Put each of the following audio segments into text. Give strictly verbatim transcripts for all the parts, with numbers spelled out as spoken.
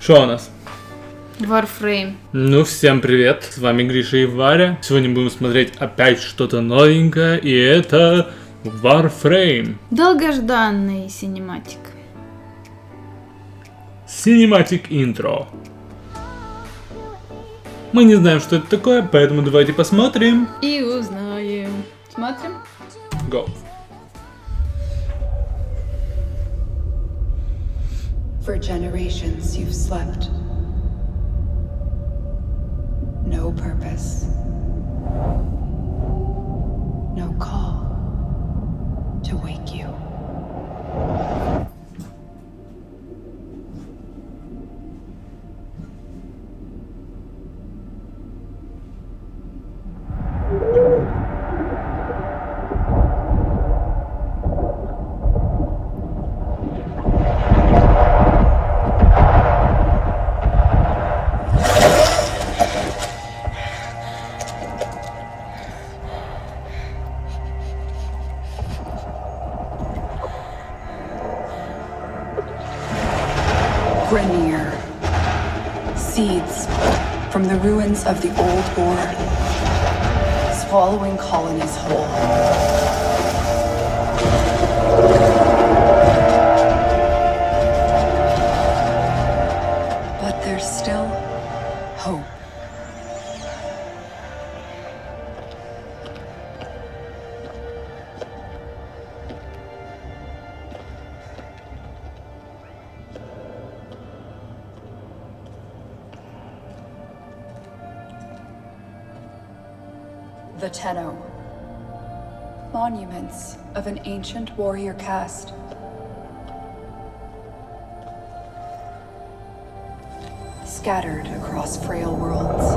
Что у нас? Warframe. Ну, всем привет, с вами Гриша и Варя. Сегодня будем смотреть опять что-то новенькое, и это Warframe. Долгожданный синематик. Cinematic Intro. Мы не знаем, что это такое, поэтому давайте посмотрим. И узнаем. Смотрим. Go. For generations you've slept. No purpose. No call to wake you. Grineer. Seeds from the ruins of the old horde, swallowing colonies whole. But there's still hope. The Tenno. Monuments of an ancient warrior caste. Scattered across frail worlds.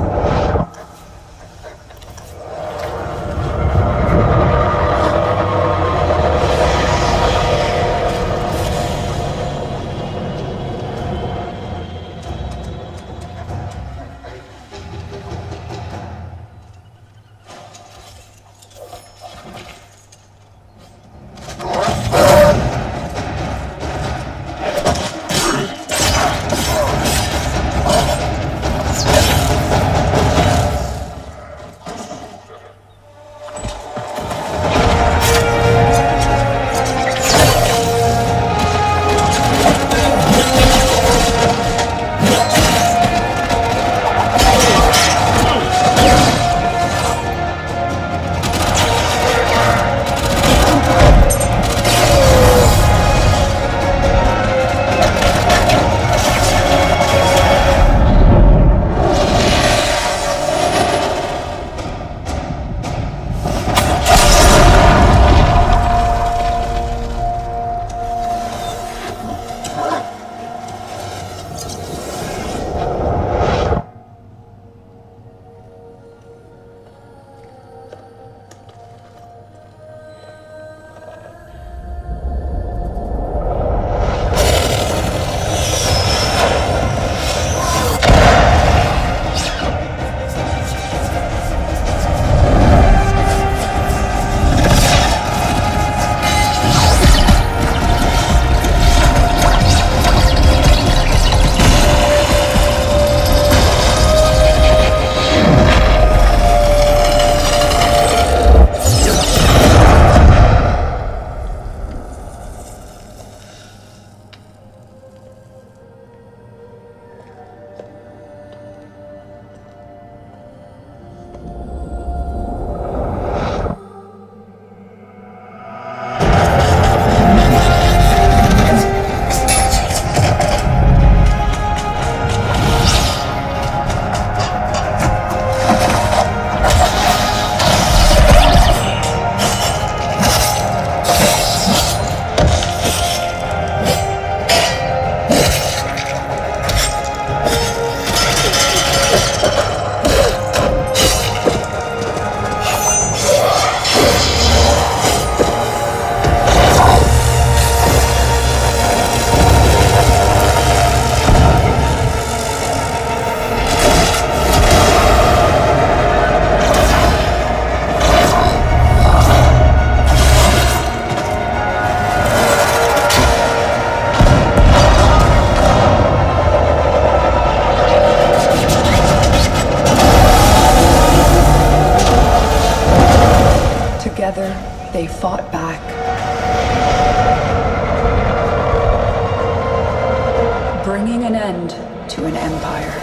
putting an end to an empire.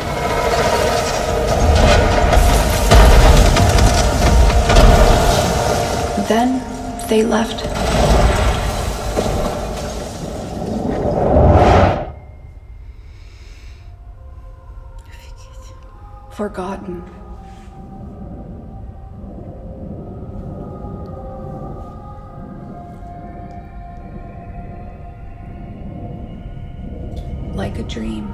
Then they left. Forgotten. Like a dream.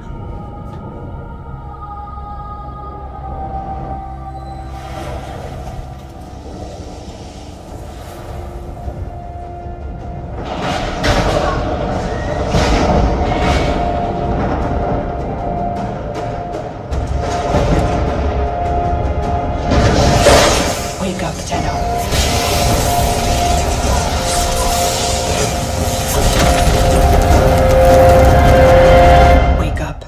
Wake up, Tenno. Wake up.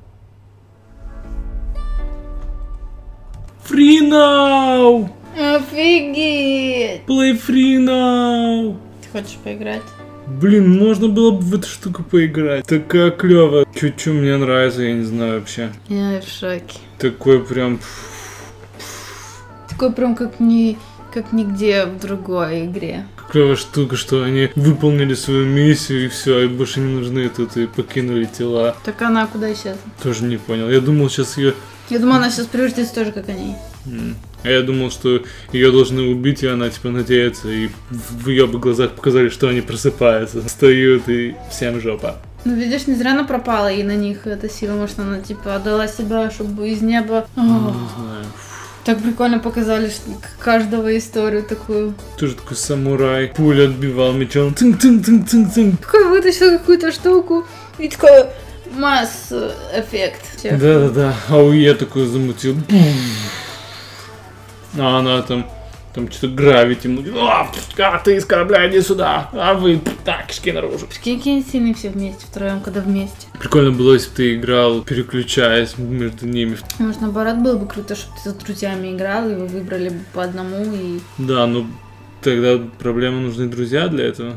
Free now! Офигеть! Play free now! Ты хочешь поиграть? Блин, можно было бы в эту штуку поиграть. Такая клевая. Чуть-чуть мне нравится, я не знаю вообще. Я в шоке. Такой прям... Такой прям как ни, как нигде в другой игре. Клевая штука, что они выполнили свою миссию и все, и больше не нужны тут, и покинули тела. Так она куда исчезла? Тоже не понял. Я думал, сейчас ее... Я думала, она сейчас превратится тоже как они. А я думал, что ее должны убить, и она типа надеется, и в ее бы глазах показали, что они просыпаются, встают, и всем жопа. Ну видишь, не зря она пропала, и на них эта сила, может она типа отдала себя, чтобы из неба... Не знаю. Так прикольно показали что каждого историю такую. Тоже такой самурай. Пулю отбивал мечом. Тынк-тынк-тынк-тынк-тынк. Такой вытащил какую-то штуку, и такой масс-эффект. Да-да-да. Ауе такой замутил. А она там... Там что-то гравити. А, а ты из корабля, иди сюда. А вы, так, кишки наружу. Прикинь, какие сильные все вместе, втроем, когда вместе. Прикольно было, если бы ты играл, переключаясь между ними. Может, наоборот, было бы круто, чтобы ты с друзьями играл, и вы выбрали бы по одному, и... Да, но тогда проблема, нужны друзья для этого.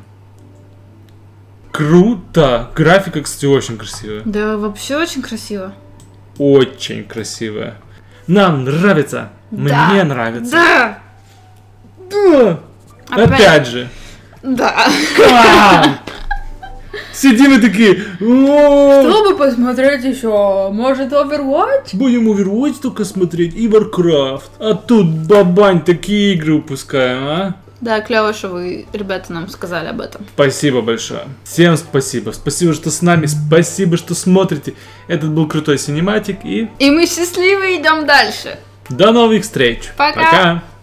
Круто! Графика, кстати, очень красивая. Да, вообще очень красиво. Очень красивая. Нам нравится. Да. Мне нравится. Да! Да! Опять, Опять. же. Да. А! Сидим и такие. «О, Чтобы посмотреть еще, может, Overwatch? будем Overwatch только смотреть и Warcraft. А тут бабань такие игры упускаем, а? Да, клево, что вы, ребята, нам сказали об этом. Спасибо большое. Всем спасибо. Спасибо, что с нами. Спасибо, что смотрите. Этот был крутой синематик и И мы счастливы, идем дальше. до новых встреч. Пока. Пока.